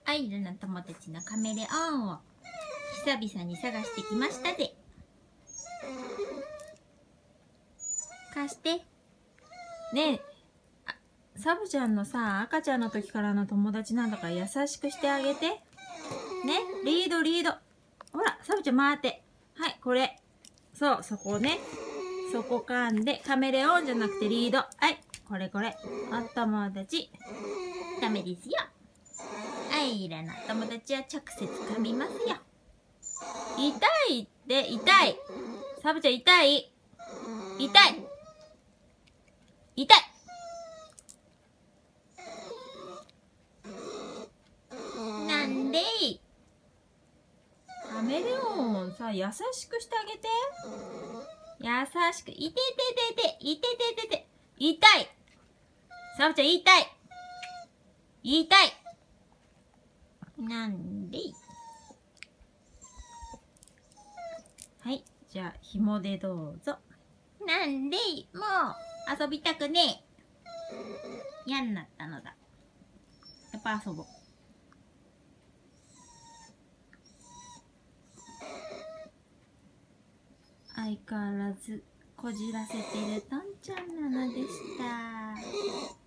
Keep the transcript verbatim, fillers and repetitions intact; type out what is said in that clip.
アイルの友達のカメレオンを久々に探してきましたぜ。貸して。ねえ、サブちゃんのさ、赤ちゃんの時からの友達なんだから優しくしてあげて。ね、リードリード。ほら、サブちゃん回って。はい、これ。そう、そこね。そこ噛んで、カメレオンじゃなくてリード。はい、これこれ。お友達。ダメですよ。アイラの友達は直接噛みますよ。痛いって痛い。サブちゃん痛い。痛い。痛い。なんでい。カメレオンさ、優しくしてあげて。優しく。いてててて、いてててて。痛い。サブちゃん痛い。痛い。なんでい。はい。じゃあ、紐でどうぞ。なんでい。もう、遊びたくねえ。嫌になったのだ。やっぱ遊ぼう。相変わらずこじらせてるトンちゃんなのでした。